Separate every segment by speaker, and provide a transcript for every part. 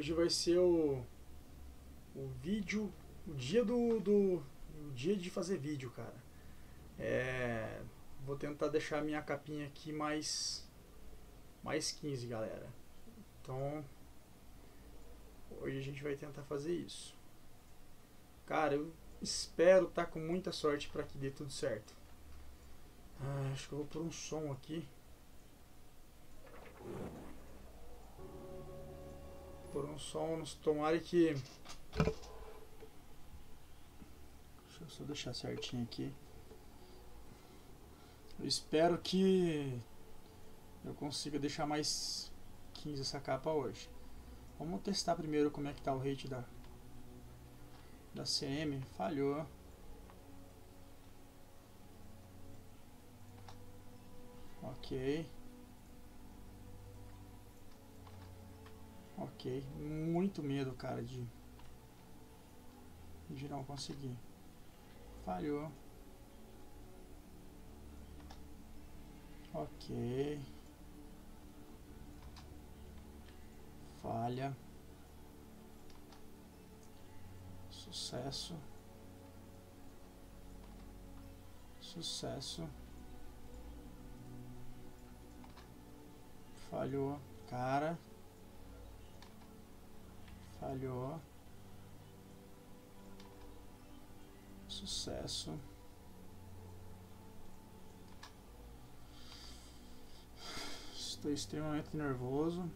Speaker 1: Hoje vai ser o vídeo, o dia o dia de fazer vídeo, cara. Vou tentar deixar a minha capinha aqui mais 15, galera. Então, hoje a gente vai tentar fazer isso. Cara, eu espero estar com muita sorte para que dê tudo certo. Acho que eu vou pôr um som aqui. Por um som, tomara que... Deixa eu só deixar certinho aqui. Eu espero que eu consiga deixar mais 15 essa capa hoje. Vamos testar primeiro como é que tá o rate da CM. Falhou. Ok. Ok. Muito medo, cara, de não conseguir. Falhou. Ok. Falha. Sucesso. Sucesso. Falhou. Cara. Falhou. Sucesso. Estou extremamente nervoso.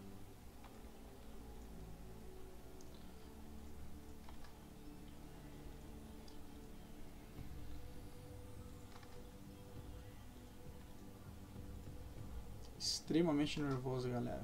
Speaker 1: Extremamente nervoso, galera.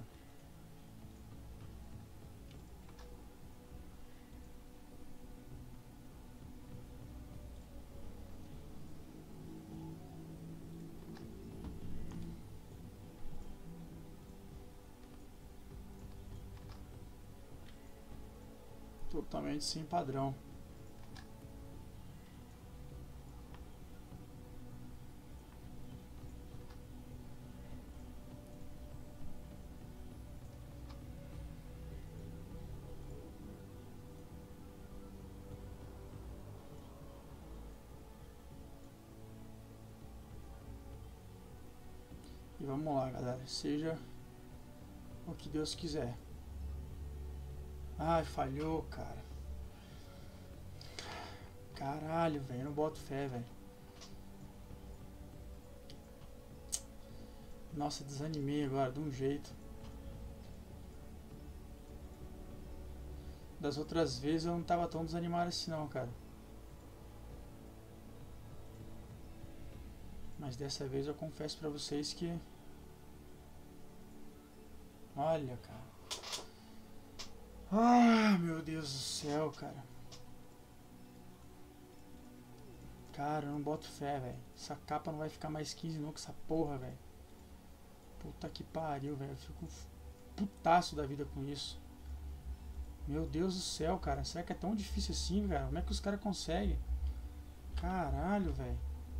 Speaker 1: Totalmente sem padrão. E vamos lá, galera. Seja o que Deus quiser. Ai, falhou, cara. Caralho, velho. Não boto fé, velho. Nossa, desanimei agora de um jeito. Das outras vezes eu não tava tão desanimado assim não, cara. Mas dessa vez eu confesso pra vocês que... Olha, cara. Ah, meu Deus do céu, cara. Cara, eu não boto fé, velho. Essa capa não vai ficar mais 15 nunca, essa porra, velho. Puta que pariu, velho. Eu fico putaço da vida com isso. Meu Deus do céu, cara. Será que é tão difícil assim, cara? Como é que os caras conseguem? Caralho, velho.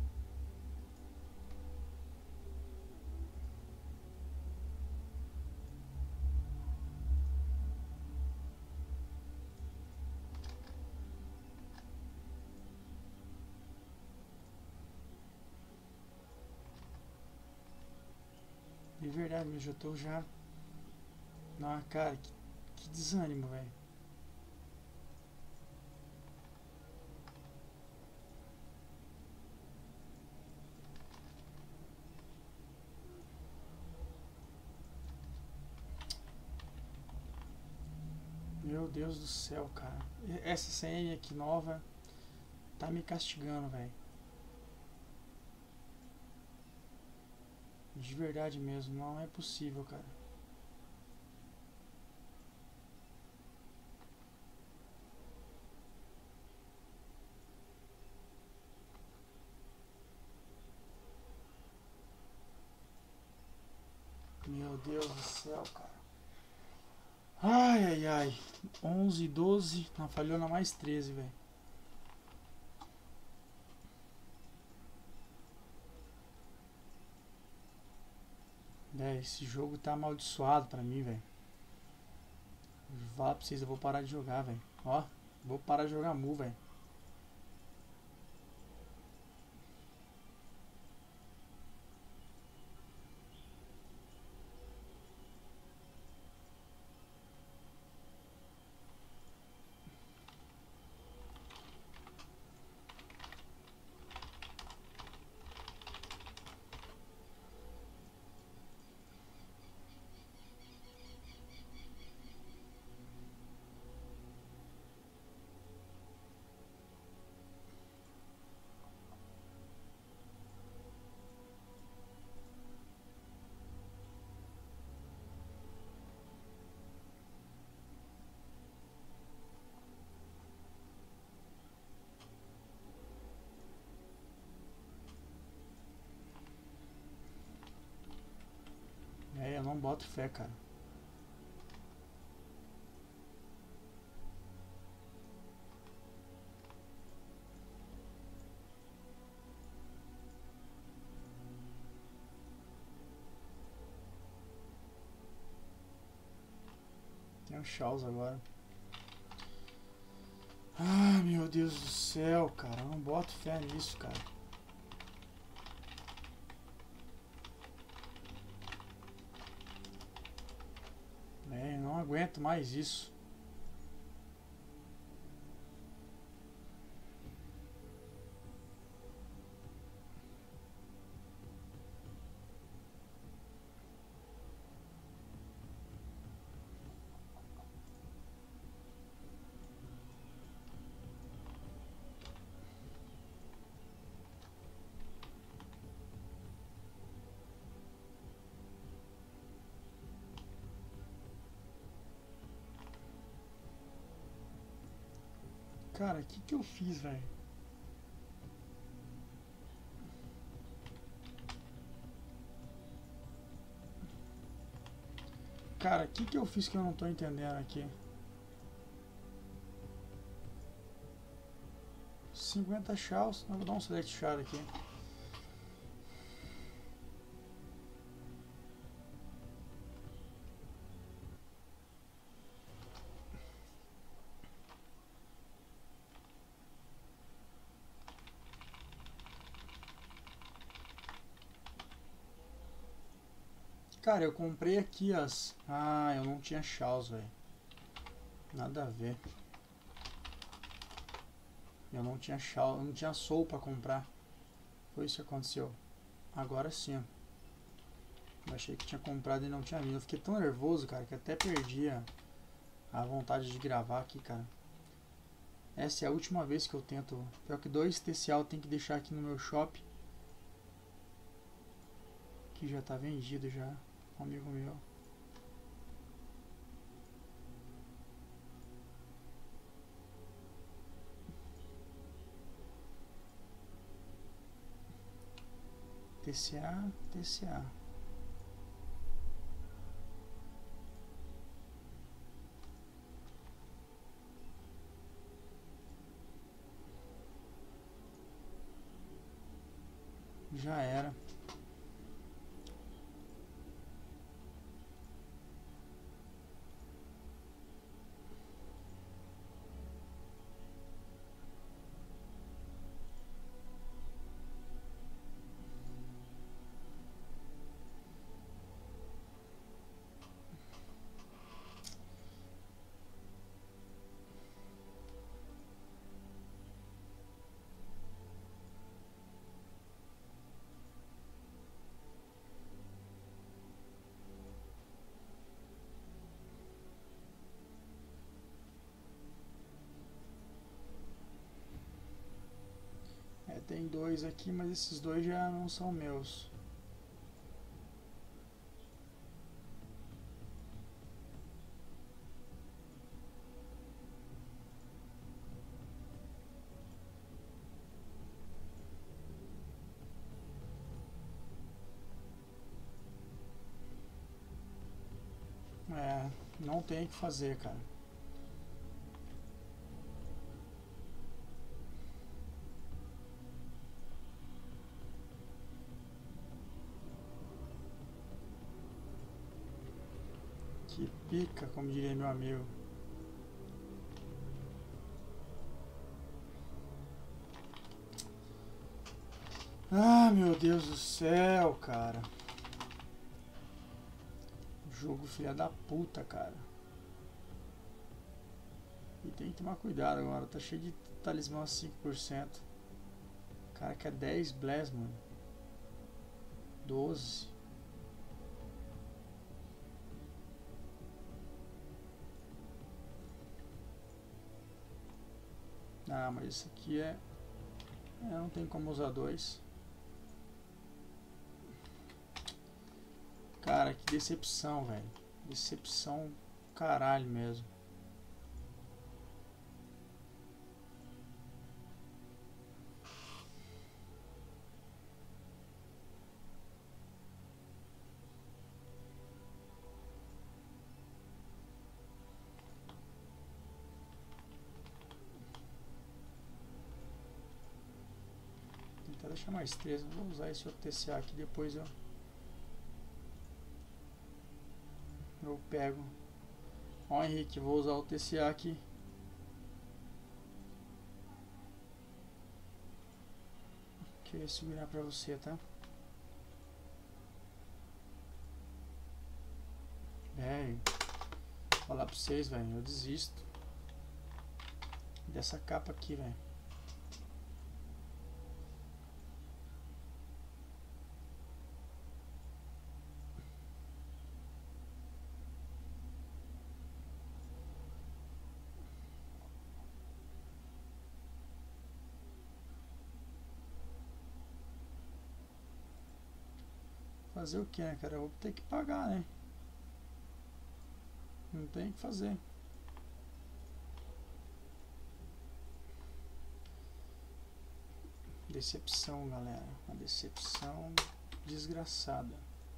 Speaker 1: De verdade, eu já tô já... Não, cara, que desânimo, velho. Meu Deus do céu, cara. Essa CM aqui nova tá me castigando, velho. De verdade mesmo, não é possível, cara. Meu Deus do céu, cara. Ai, ai, ai. 11, 12. Não, falhou na mais 13, velho. Esse jogo tá amaldiçoado pra mim, velho. Fala pra vocês, eu vou parar de jogar, velho. Ó, vou parar de jogar Mu, velho. É, eu não boto fé, cara. Tem um Chaos agora. Ah, meu Deus do céu, cara. Eu não boto fé nisso, cara. É, eu não aguento mais isso. Cara, o que eu fiz, velho? Cara, o que eu fiz que eu não tô entendendo aqui? 50 Chaos. Eu vou dar um select char aqui. Cara, eu comprei aqui as... Ah, eu não tinha Chaos, velho. Nada a ver. Eu não tinha Chaos, eu não tinha Soul pra comprar. Foi isso que aconteceu. Agora sim, ó. Eu achei que tinha comprado e não tinha vindo. Eu fiquei tão nervoso, cara, que até perdi a vontade de gravar aqui, cara. Essa é a última vez que eu tento. Pior que 2 especial tem que deixar aqui no meu shop. Que já tá vendido já. Um amigo meu. TCA, TCA. Já era. É, tem 2 aqui, mas esses 2 já não são meus. É, não tem o que fazer, cara. Que pica, como diria meu amigo. Ah, meu Deus do céu, cara. Jogo filha da puta, cara. E tem que tomar cuidado agora. Tá cheio de talismã a 5%. Cara, quer 10 bless, mano. 12. Ah, mas isso aqui é... não tem como usar 2. Cara, que decepção, velho. Decepção caralho mesmo. Vou tentar deixar mais 3. Vou usar esse outro TCA aqui, depois eu pego. Ó, Henrique, vou usar o TCA aqui. Queria segurar pra você, tá? Velho, falar pra vocês, velho, eu desisto dessa capa aqui, velho. Fazer o que, né, cara? Eu vou ter que pagar, né? Não tem o que fazer. Decepção, galera. Uma decepção desgraçada.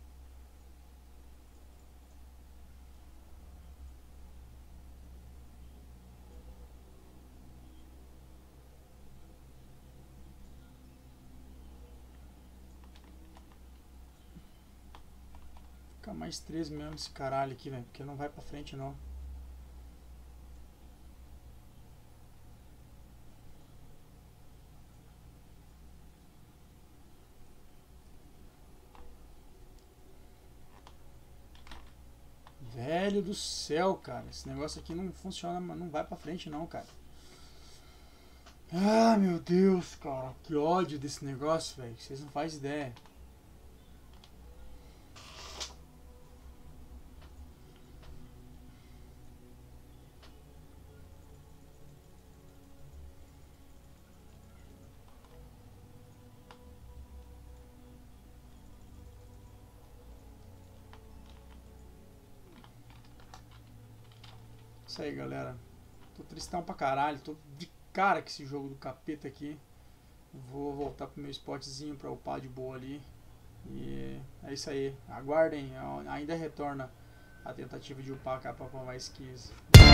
Speaker 1: Fica mais 3 mesmo esse caralho aqui, velho. Porque não vai pra frente, não. Velho do céu, cara. Esse negócio aqui não funciona, não vai pra frente, não, cara. Ah, meu Deus, cara. Que ódio desse negócio, velho. Vocês não fazem ideia. Isso aí, galera. Tô tristão pra caralho. Tô de cara com esse jogo do capeta aqui. Vou voltar pro meu spotzinho pra upar de boa ali. E é isso aí. Aguardem. Ainda retorna a tentativa de upar a capa pra mais 15.